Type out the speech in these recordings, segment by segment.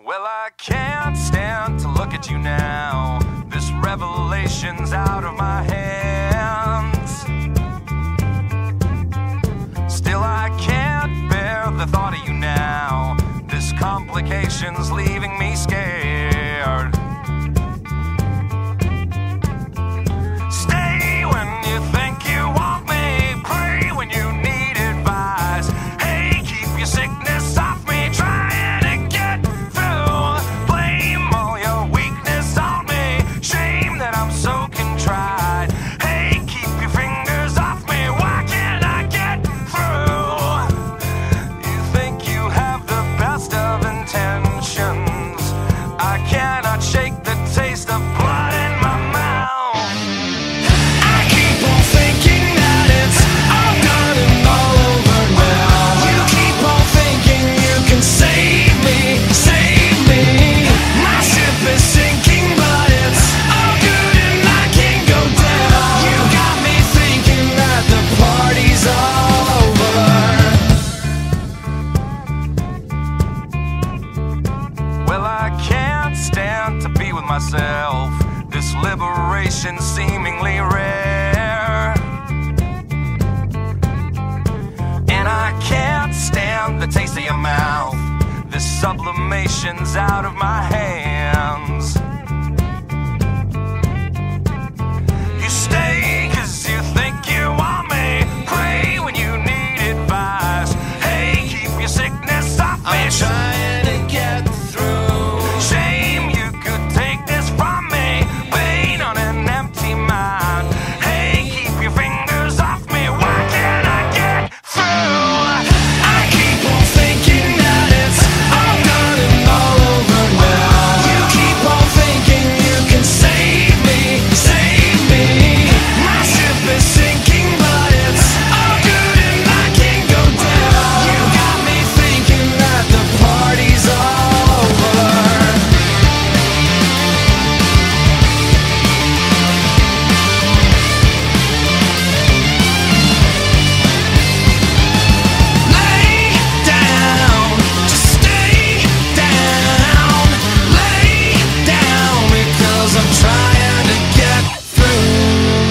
Well, I can't stand to look at you now. This revelation's out of my hands. Still, I can't bear the thought of you now. This complication's leaving me scared. Stay when you think you want me. Pray when you need advice. Hey, keep your sickness off me. Trying to get through. Blame all your weakness on me. Shame that I'm so contrite. Hey, keep your fingers off me. Why can't I get through? You think you have the best of intentions. I cannot shake the taste of blood in my mouth. I keep on thinking that it's all done and all over now. You keep on thinking you can save me, save me. My ship is sinking, but it's all good and I can't go down. You got me thinking that the party's all over. Well, I can't stand to be with myself. This liberation seemingly rare. And I can't stand the taste of your mouth. This sublimation's out of my hands. You stay 'cause you think you want me. Pray when you need advice. Hey, keep your sickness off me. I'm trying to get through. Shame you could take this from me. Pain on an empty mind. Hey, keep your fingers off me. Why can't I get through? I keep on thinking that it's all done and all over now. You keep on thinking you can save me, save me. My ship is sinking, but it's all good and I can't go down. You got me thinking that the party's all over. Lay down, just stay down. Lay down because I'm trying to get through.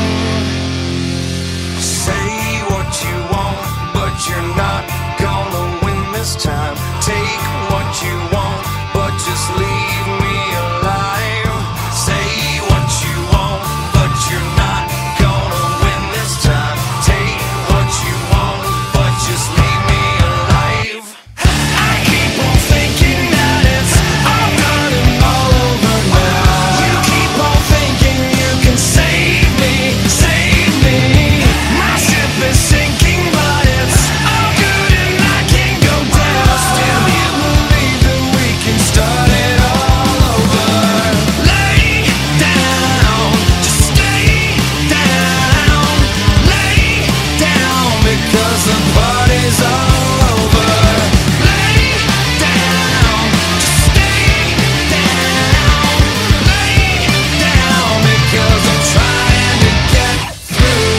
Say what you want, but you're not gonna win this time. Take what you want, but just leave me alive. Say what you want, but you're not gonna win this time. Take what you want, but just leave me alive. I keep on thinking that it's all done and all over now. You keep on thinking you can save me, save me. My ship is sinking, but it's all good and I can't go down. Still you believe that we can start it all over. Lay down, just stay down. Lay down because the party's all over. Lay down, just stay down. Lay down because I'm trying to get through.